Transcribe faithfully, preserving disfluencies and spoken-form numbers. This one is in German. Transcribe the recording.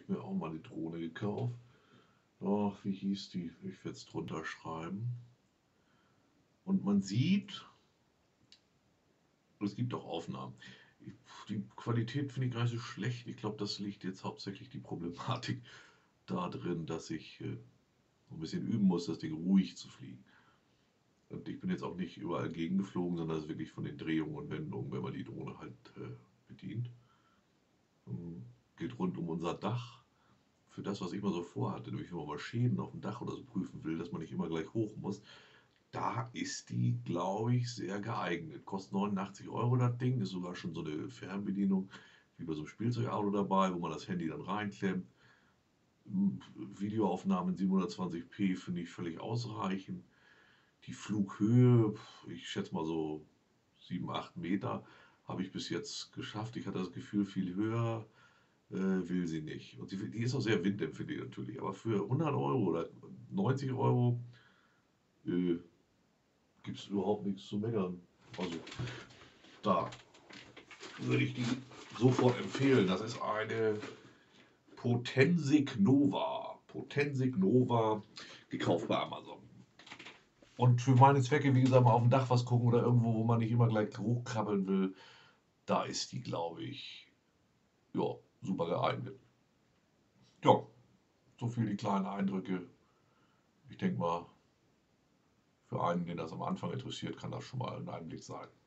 mir auch mal eine Drohne gekauft. Ach, wie hieß die? Ich werde es drunter schreiben. Und man sieht, es gibt auch Aufnahmen. Die Qualität finde ich gar nicht so schlecht. Ich glaube, das liegt jetzt hauptsächlich die Problematik da drin, dass ich äh, so ein bisschen üben muss, das Ding ruhig zu fliegen. Und ich bin jetzt auch nicht überall gegengeflogen, sondern das ist wirklich von den Drehungen und Wendungen, wenn man die Drohne halt äh, bedient. Ähm, geht rund um unser Dach. Für das, was ich mal so vorhatte, nämlich wenn man mal Schäden auf dem Dach oder so prüfen will, dass man nicht immer gleich hoch muss, da ist die, glaube ich, sehr geeignet. Kostet neunundachtzig Euro das Ding, ist sogar schon so eine Fernbedienung, wie bei so einem Spielzeugauto dabei, wo man das Handy dann reinklemmt. Videoaufnahmen siebenhundertzwanzig p finde ich völlig ausreichend. Die Flughöhe, ich schätze mal so sieben, acht Meter, habe ich bis jetzt geschafft. Ich hatte das Gefühl, viel höher äh, will sie nicht. Und die, die ist auch sehr windempfindlich natürlich. Aber für hundert Euro oder neunzig Euro äh, gibt es überhaupt nichts zu meckern. Also da würde ich die sofort empfehlen. Das ist eine Potensic Nova. Potensic Nova, gekauft bei Amazon. Und für meine Zwecke, wie gesagt, mal auf dem Dach was gucken oder irgendwo, wo man nicht immer gleich hochkrabbeln will, da ist die, glaube ich, ja, super geeignet. Ja, so viel die kleinen Eindrücke. Ich denke mal, für einen, den das am Anfang interessiert, kann das schon mal ein Einblick sein.